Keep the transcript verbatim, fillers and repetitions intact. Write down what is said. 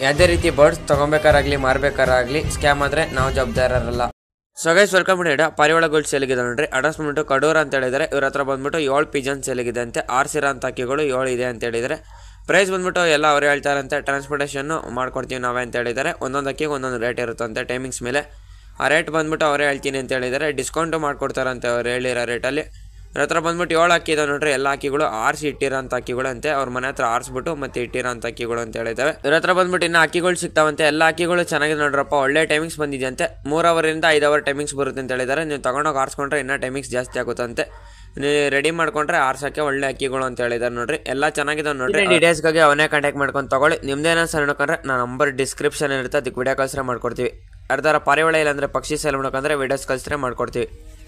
ಯಾವುದೇ ರೀತಿ birds ತೊಗೊಬೇಕಾರಾಗಲಿ ಮಾರಬೇಕಾರಾಗಲಿ scam ಆದರೆ ನಾವು ಜವಾಬ್ದಾರರಲ್ಲ. ಸೊ ಗೈಸ್ ವೆಲ್ಕಮ್ ಮಾಡಿಡ ಪಾರಿವಾಳ ಗೋಲ್ಡ್ ಸೇಲಿಗಿದೆ ನೋಡ್ರಿ. ಅಡ್ರೆಸ್ ಬಂದ್ಬಿಟ್ಟು ಕಡೂರ್ ಅಂತ ಹೇಳಿದರೆ ಇವ್ರ ಹತ್ರ ಬಂದ್ಬಿಟ್ಟು ಏಳು ಪಿಜನ್ ಸೇಲಿಗಿದೆ ಅಂತೆ. ಆರ್ಸಿರ ಅಂತ ಅಕ್ಕಿಗಳು ಏಳು ಇದೆ ಅಂತ ಹೇಳಿದರೆ. ಪ್ರೈಸ್ ಬಂದ್ಬಿಟ್ಟು ಎಲ್ಲ ಅವರೇ ಹೇಳ್ತಾರಂತೆ. ಟ್ರಾನ್ಸ್ಪೋರ್ಟೇಷನ್ನು ಮಾಡ್ಕೊಡ್ತೀವಿ ನಾವೇ ಅಂತ ಹೇಳಿದ್ದಾರೆ. ಒಂದೊಂದು ಅಕ್ಕಿಗೆ ಒಂದೊಂದು ರೇಟ್ ಇರುತ್ತಂತೆ ಟೈಮಿಂಗ್ಸ್ ಮೇಲೆ. ಆ ರೇಟ್ ಬಂದ್ಬಿಟ್ಟು ಅವರೇ ಹೇಳ್ತೀನಿ ಅಂತ ಹೇಳಿದ್ದಾರೆ. ಡಿಸ್ಕೌಂಟು ಮಾಡ್ಕೊಡ್ತಾರಂತೆ ಅವ್ರು ಹೇಳಿರೋ ರೇಟಲ್ಲಿ. ಇವ್ರ ಹತ್ರ ಬಂದ್ಬಿಟ್ಟು ಏಳು ಅಕ್ಕಿ ಇದೆ ನೋಡ್ರಿ. ಎಲ್ಲ ಅಕ್ಕಿಗಳು ಆರಿಸಿ ಇಟ್ಟಿರೋಂಥ ಅಕ್ಕಿಗಳು ಅಂತೆ. ಅವ್ರ ಮನೆ ಹತ್ರ ಆರಿಸ್ಬಿಟ್ಟು ಮತ್ತೆ ಇಟ್ಟಿರೋಂಥ ಅಕ್ಕಿಗಳು ಅಂತ ಹೇಳಿದ್ದಾವೆ. ಇವ್ರ ಹತ್ರ ಬಂದ್ಬಿಟ್ಟು ಇನ್ನು ಅಕ್ಕಿಗಳು ಸಿಗ್ತಾವಂತೆ. ಎಲ್ಲ ಅಕ್ಕಿಗಳು ಚೆನ್ನಾಗಿದೆ ನೋಡ್ರಪ್ಪ. ಒಳ್ಳೆ ಟೈಮಿಂಗ್ಸ್ ಬಂದಿದೆಯಂತೆ. ಮೂರು ಅವರಿಂದ ಐದು ಅವರ್ ಟೈಮಿಂಗ್ಸ್ ಬರುತ್ತೆ ಅಂತ ಹೇಳಿದ್ದಾರೆ. ನೀವು ತೊಗೊಂಡೋಗಿ ಆರಿಸ್ಕೊಂಡ್ರೆ ಇನ್ನೂ ಟೈಮಿಂಗ್ಸ್ ಜಾಸ್ತಿ ಆಗುತ್ತಂತೆ. ನೀವು ರೆಡಿ ಮಾಡ್ಕೊಂಡ್ರೆ ಆರ್ಸೋಕ್ಕೆ ಒಳ್ಳೆ ಅಕ್ಕಿಗಳು ಅಂತ ಹೇಳಿದ್ದಾರೆ ನೋಡ್ರಿ. ಎಲ್ಲ ಚೆನ್ನಾಗಿದೆ ನೋಡ್ರಿ. ಡೀಟೇಲ್ಸ್ಗಾಗಿ ಅವನೇ ಕಾಂಟ್ಯಾಕ್ಟ್ ಮಾಡ್ಕೊಂಡು ತಗೊಳ್ಳಿ. ನಿಮ್ದೇನೋ ಸರ್ ನೋಡ್ಕೊಂಡ್ರೆ ನಾನು ನಂಬರ್ ಡಿಸ್ಕ್ರಿಪ್ಷನ್ ಇರುತ್ತೆ, ಅದಕ್ಕೆ ವಿಡಿಯೋ ಕಳ್ಸ್ರೆ ಮಾಡ್ಕೊಡ್ತೀವಿ. ಅರ್ಧಾರ ಪಾರಿವಾಳ ಇಲ್ಲಾಂದರೆ ಪಕ್ಷಿ ಸೇಲ್ ಮಾಡ್ಕೊಂಡ್ರೆ ವಿಡಿಯೋಸ್ ಕಳ್ಸ್ರೆ ಮಾಡ್ಕೊಡ್ತೀವಿ.